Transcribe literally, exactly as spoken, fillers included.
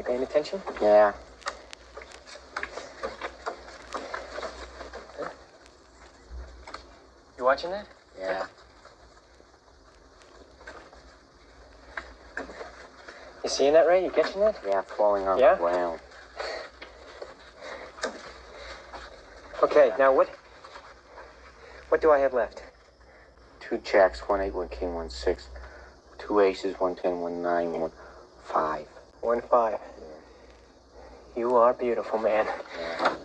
You paying attention? Yeah. Huh? You watching that? Yeah. You seeing that, Ray? You catching that? Yeah, falling on Yeah? the ground. Okay, Yeah. now what? What do I have left? Two jacks, one eight, one king, one six. Two aces, one ten, one nine, one five. One five. Yeah. You are beautiful, man. Yeah.